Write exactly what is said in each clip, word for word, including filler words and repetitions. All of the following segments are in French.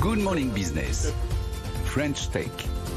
Good Morning Business. French Tech.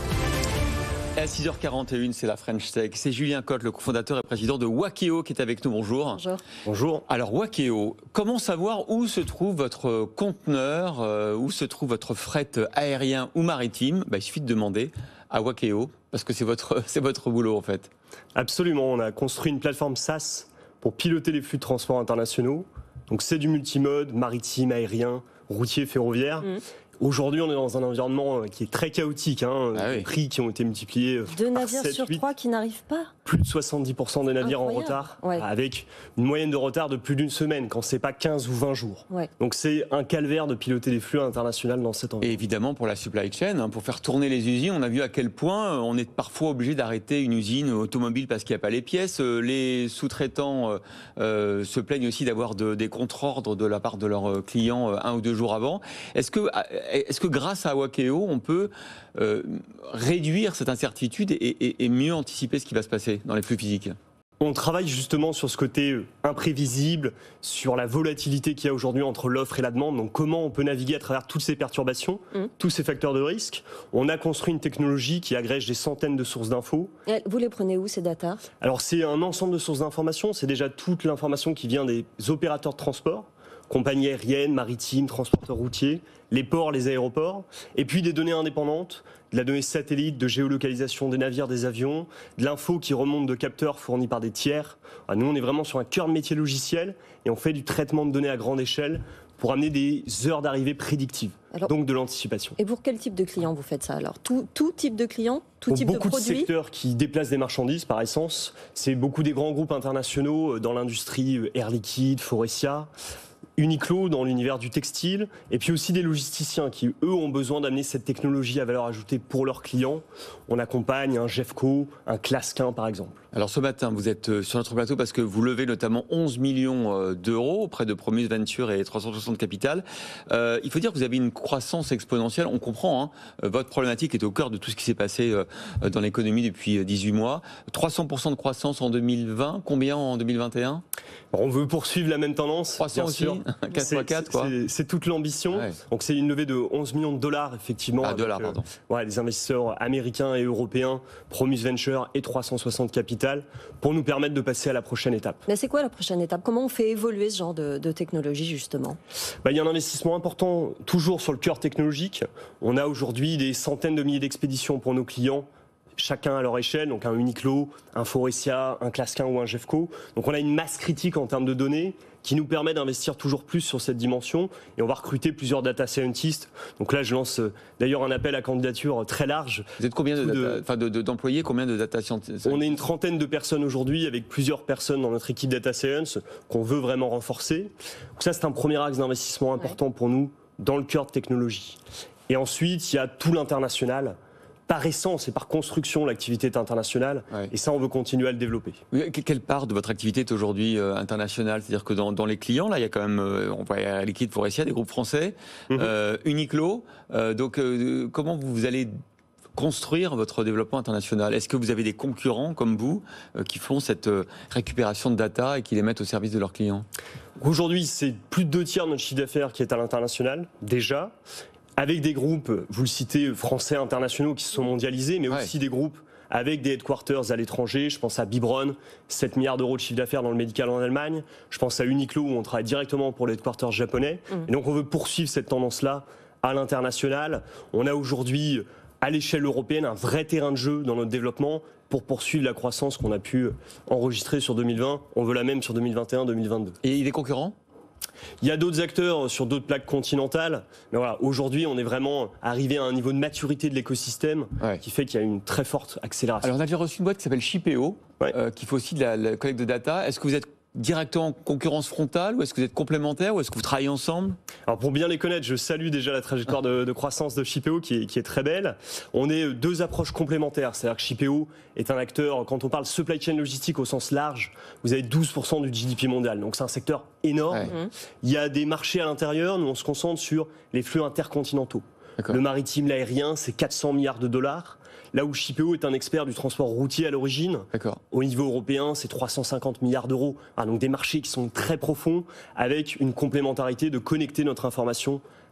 À six heures quarante et une, c'est la French Tech. C'est Julien Cotte, le cofondateur et président de Wakeo, qui est avec nous. Bonjour. Bonjour. Bonjour. Alors Wakeo, comment savoir où se trouve votre conteneur, euh, où se trouve votre fret aérien ou maritime? Bah, il suffit de demander à Wakeo, parce que c'est votre, c'est votre boulot en fait. Absolument, on a construit une plateforme SaaS pour piloter les flux de transport internationaux. Donc c'est du multimode, maritime, aérien, routier, ferroviaire. Mmh. Aujourd'hui, on est dans un environnement qui est très chaotique, hein, ah oui. Des prix qui ont été multipliés. Deux navires sur trois qui n'arrivent pas. Plus de soixante-dix pour cent des navires Incroyable. en retard, ouais. avec une moyenne de retard de plus d'une semaine, quand c'est pas quinze ou vingt jours. Ouais. Donc c'est un calvaire de piloter des flux internationaux dans cet environnement. Et évidemment pour la supply chain, hein, pour faire tourner les usines, on a vu à quel point on est parfois obligé d'arrêter une usine automobile parce qu'il n'y a pas les pièces. Les sous-traitants euh, se plaignent aussi d'avoir de, des contre-ordres de la part de leurs clients euh, un ou deux jours avant. Est-ce que, est-ce que grâce à Wakeo, on peut euh, réduire cette incertitude et, et, et mieux anticiper ce qui va se passer dans les flux physiques? On travaille justement sur ce côté imprévisible, sur la volatilité qu'il y a aujourd'hui entre l'offre et la demande. Donc comment on peut naviguer à travers toutes ces perturbations, mmh. tous ces facteurs de risque. On a construit une technologie qui agrège des centaines de sources d'infos. Vous les prenez où, ces data? Alors c'est un ensemble de sources d'informations. C'est déjà toute l'information qui vient des opérateurs de transport, compagnies aériennes, maritimes, transporteurs routiers, les ports, les aéroports, et puis des données indépendantes, de la donnée satellite, de géolocalisation des navires, des avions, de l'info qui remonte de capteurs fournis par des tiers. Nous, on est vraiment sur un cœur de métier logiciel et on fait du traitement de données à grande échelle pour amener des heures d'arrivée prédictives, alors, donc de l'anticipation. Et pour quel type de clients vous faites ça alors? tout, tout type de clients, tout pour type de produits? Beaucoup de secteurs qui déplacent des marchandises par essence. C'est beaucoup des grands groupes internationaux dans l'industrie Air Liquide, Faurecia, Uniqlo dans l'univers du textile, et puis aussi des logisticiens qui, eux, ont besoin d'amener cette technologie à valeur ajoutée pour leurs clients. On accompagne un Jeffco, un Clasquin par exemple. Alors ce matin, vous êtes sur notre plateau parce que vous levez notamment onze millions d'euros auprès de Promus Venture et trois cent soixante Capital. Euh, il faut dire que vous avez une croissance exponentielle. On comprend, hein, votre problématique est au cœur de tout ce qui s'est passé dans l'économie depuis dix-huit mois. trois cents pour cent de croissance en deux mille vingt, combien en deux mille vingt et un? On veut poursuivre la même tendance. trois cents aussi, quatre fois quatre quoi. C'est, c'est toute l'ambition. Ouais. Donc c'est une levée de onze millions de dollars effectivement. Ah, avec, dollars, pardon. Euh, ouais, les investisseurs américains et européens, Promus Venture et trois cent soixante Capital, pour nous permettre de passer à la prochaine étape. Mais c'est quoi la prochaine étape? Comment on fait évoluer ce genre de, de technologie justement? Bah, il y a un investissement important toujours sur le cœur technologique. On a aujourd'hui des centaines de milliers d'expéditions pour nos clients, chacun à leur échelle, donc un Uniqlo, un Faurecia, un Clasquin ou un Jeffco. Donc on a une masse critique en termes de données qui nous permet d'investir toujours plus sur cette dimension, et on va recruter plusieurs data scientists. Donc là, je lance euh, d'ailleurs un appel à candidature très large. Vous êtes combien de data, de, enfin de, de, d'employés, combien de data scientists? On est une trentaine de personnes aujourd'hui, avec plusieurs personnes dans notre équipe data science qu'on veut vraiment renforcer. Donc ça, c'est un premier axe d'investissement important ouais. pour nous dans le cœur de technologie. Et ensuite, il y a tout l'international. Par essence et par construction, l'activité est internationale, ouais. et ça, on veut continuer à le développer. Quelle part de votre activité est aujourd'hui euh, internationale? C'est-à-dire que dans, dans les clients, là, il y a quand même, euh, on voit Air Liquide, Faurecia, des groupes français, mm-hmm. euh, Uniqlo. Euh, donc, euh, comment vous allez construire votre développement international? Est-ce que vous avez des concurrents comme vous euh, qui font cette euh, récupération de data et qui les mettent au service de leurs clients? Aujourd'hui, c'est plus de deux tiers de notre chiffre d'affaires qui est à l'international, déjà. Avec des groupes, vous le citez, français internationaux qui se sont mondialisés, mais ouais. aussi des groupes avec des headquarters à l'étranger. Je pense à Bibron, sept milliards d'euros de chiffre d'affaires dans le médical en Allemagne. Je pense à Uniqlo, où on travaille directement pour les headquarters japonais. Mmh. Et donc on veut poursuivre cette tendance-là à l'international. On a aujourd'hui, à l'échelle européenne, un vrai terrain de jeu dans notre développement pour poursuivre la croissance qu'on a pu enregistrer sur deux mille vingt. On veut la même sur deux mille vingt et un deux mille vingt-deux. Et les concurrents ? Il y a d'autres acteurs sur d'autres plaques continentales, mais voilà, aujourd'hui on est vraiment arrivé à un niveau de maturité de l'écosystème ouais. qui fait qu'il y a une très forte accélération. Alors on a déjà reçu une boîte qui s'appelle Shipeo, ouais. euh, qui fait aussi de la, la collecte de data. Est-ce que vous êtes directement en concurrence frontale ou est-ce que vous êtes complémentaires ou est-ce que vous travaillez ensemble? Alors pour bien les connaître, je salue déjà la trajectoire de, de croissance de Shipeo qui est, qui est très belle. On est deux approches complémentaires, c'est-à-dire que Shipeo est un acteur, quand on parle supply chain logistique au sens large, vous avez douze pour cent du G D P mondial, donc c'est un secteur énorme. Ouais. Il y a des marchés à l'intérieur, nous on se concentre sur les flux intercontinentaux. D'accord. Le maritime, l'aérien, c'est quatre cents milliards de dollars. Là où Shipeo est un expert du transport routier à l'origine, D'accord. au niveau européen, c'est trois cent cinquante milliards d'euros. Ah, donc des marchés qui sont très profonds, avec une complémentarité de connecter notre information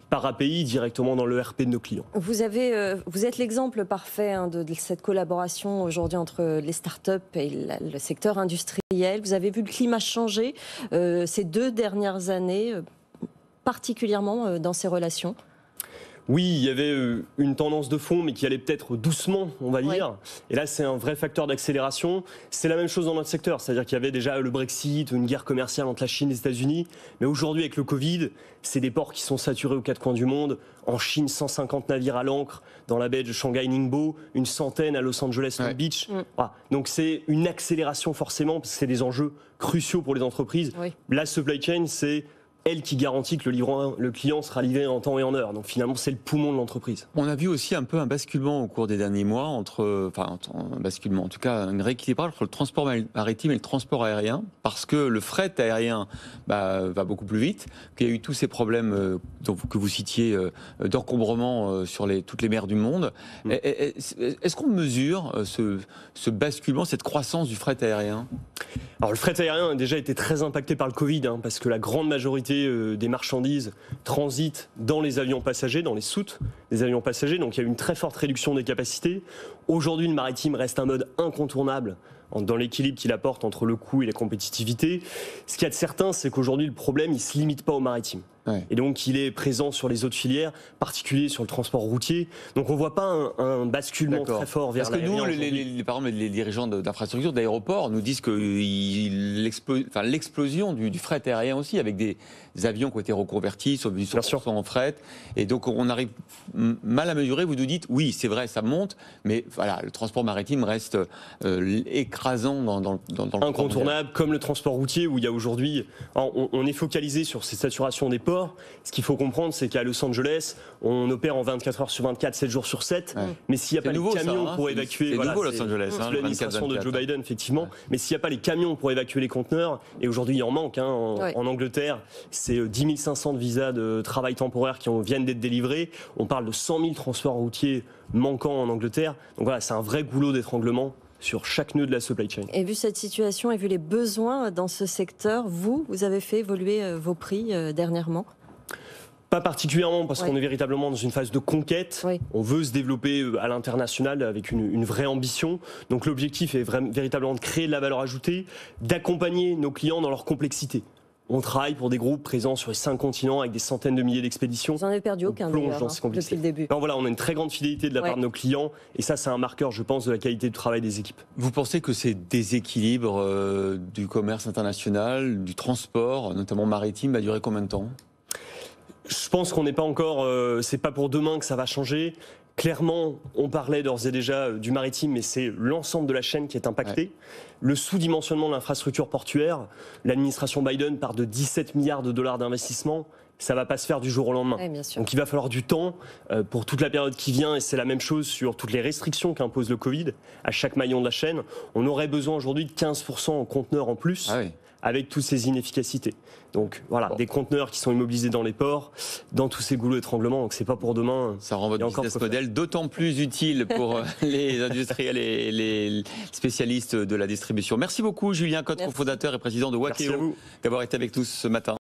par A P I directement dans le E R P de nos clients. Vous, avez, euh, vous êtes l'exemple parfait hein, de, de cette collaboration aujourd'hui entre les startups et la, le secteur industriel. Vous avez vu le climat changer euh, ces deux dernières années, euh, particulièrement euh, dans ces relations. Oui, il y avait une tendance de fond, mais qui allait peut-être doucement, on va dire. Oui. Et là, c'est un vrai facteur d'accélération. C'est la même chose dans notre secteur, c'est-à-dire qu'il y avait déjà le Brexit, une guerre commerciale entre la Chine et les États-Unis. Mais aujourd'hui, avec le Covid, c'est des ports qui sont saturés aux quatre coins du monde. En Chine, cent cinquante navires à l'ancre dans la baie de Shanghai-Ningbo, une centaine à Los Angeles-Long ouais. Beach. Mm. Voilà. Donc c'est une accélération forcément, parce que c'est des enjeux cruciaux pour les entreprises. Oui. La supply chain, c'est elle qui garantit que le, livrant, le client sera livré en temps et en heure. Donc finalement, c'est le poumon de l'entreprise. On a vu aussi un peu un basculement au cours des derniers mois, entre, enfin un basculement, en tout cas un rééquilibrage entre le transport maritime et le transport aérien, parce que le fret aérien bah, va beaucoup plus vite, qu'il y a eu tous ces problèmes euh, dont, que vous citiez euh, d'encombrement euh, sur les, toutes les mers du monde. Mmh. Est-ce qu'on mesure euh, ce, ce basculement, cette croissance du fret aérien ? Alors le fret aérien a déjà été très impacté par le Covid, hein, parce que la grande majorité euh, des marchandises transitent dans les avions passagers, dans les soutes des avions passagers, donc il y a eu une très forte réduction des capacités. Aujourd'hui, le maritime reste un mode incontournable dans l'équilibre qu'il apporte entre le coût et la compétitivité. Ce qu'il y a de certain, c'est qu'aujourd'hui, le problème, il ne se limite pas au maritime. Ouais. Et donc, il est présent sur les autres filières, particulier sur le transport routier. Donc, on ne voit pas un, un basculement très fort vers l'aérien. Parce que nous, les, les, les, par exemple, les dirigeants d'infrastructures, d'aéroports, nous disent que enfin, l'explosion du, du fret aérien aussi, avec des avions qui ont été reconvertis sur du cent pour cent en fret. Et donc, on arrive mal à mesurer. Vous nous dites, oui, c'est vrai, ça monte, mais voilà, le transport maritime reste euh, écrasant dans, dans, dans, dans le incontournable, comme le transport routier, où il y a aujourd'hui, on, on est focalisé sur ces saturations des ports. Ce qu'il faut comprendre, c'est qu'à Los Angeles, on opère en vingt-quatre heures sur vingt-quatre, sept jours sur sept. Ouais. Mais s'il n'y a pas nouveau, les camions ça, hein, pour évacuer, c'est voilà, nouveau Los Angeles, c'est hein, l'administration de Joe Biden, effectivement. Ouais. Mais s'il n'y a pas les camions pour évacuer les conteneurs, et aujourd'hui il en manque, hein, en, ouais. en Angleterre, c'est dix mille cinq cents de visas de travail temporaire qui ont, viennent d'être délivrés. On parle de cent mille transports routiers manquants en Angleterre. Donc voilà, c'est un vrai goulot d'étranglement sur chaque nœud de la supply chain. Et vu cette situation et vu les besoins dans ce secteur, vous, vous avez fait évoluer vos prix euh, dernièrement ? Pas particulièrement, parce ouais. qu'on est véritablement dans une phase de conquête. Oui. On veut se développer à l'international avec une, une vraie ambition. Donc l'objectif est vraiment, véritablement de créer de la valeur ajoutée, d'accompagner nos clients dans leur complexité. On travaille pour des groupes présents sur les cinq continents avec des centaines de milliers d'expéditions. Vous n'en avez perdu aucun plonge dans ces depuis le début. Non, voilà, on a une très grande fidélité de la ouais. part de nos clients et ça, c'est un marqueur, je pense, de la qualité du travail des équipes. Vous pensez que ces déséquilibres euh, du commerce international, du transport, notamment maritime, va durer combien de temps ? Je pense qu'on n'est pas encore, euh, c'est pas pour demain que ça va changer. Clairement, on parlait d'ores et déjà du maritime, mais c'est l'ensemble de la chaîne qui est impacté. Ouais. Le sous-dimensionnement de l'infrastructure portuaire, l'administration Biden part de dix-sept milliards de dollars d'investissement. Ça ne va pas se faire du jour au lendemain. Ouais, bien sûr. Donc il va falloir du temps euh, pour toute la période qui vient, et c'est la même chose sur toutes les restrictions qu'impose le Covid à chaque maillon de la chaîne. On aurait besoin aujourd'hui de quinze pour cent en conteneurs en plus. Ah oui. Avec toutes ces inefficacités. Donc voilà, bon. Des conteneurs qui sont immobilisés dans les ports, dans tous ces goulots d'étranglement, donc c'est pas pour demain. Ça rend votre business model d'autant plus utile pour les industriels et les spécialistes de la distribution. Merci beaucoup Julien Cotte, cofondateur et président de Wakeo, d'avoir été avec nous ce matin.